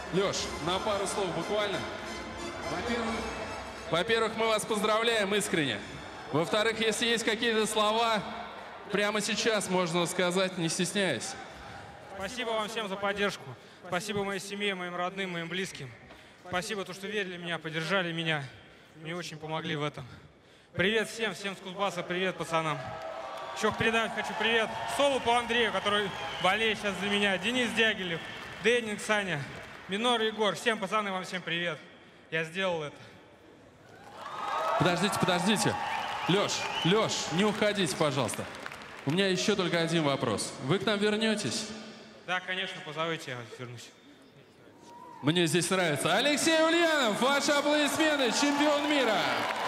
Леш, на пару слов буквально. Во-первых, мы вас поздравляем искренне. Во-вторых, если есть какие-то слова, прямо сейчас можно сказать, не стесняясь. Спасибо вам всем за поддержку. Спасибо моей семье, моим родным, моим близким. Спасибо, что верили в меня, поддержали меня. Мне очень помогли в этом. Привет всем с Кузбасса, привет пацанам. Еще передать хочу привет Солупу Андрею, который болеет сейчас за меня, Денис Дягилев, Денник, Саня, Минор Егор. Всем пацаны, вам всем привет. Я сделал это. Подождите. Леш, не уходите, пожалуйста. У меня еще только один вопрос. Вы к нам вернетесь? Да, конечно, позовите, я вернусь. Мне здесь нравится. Алексей Ульянов, ваши аплодисменты, чемпион мира.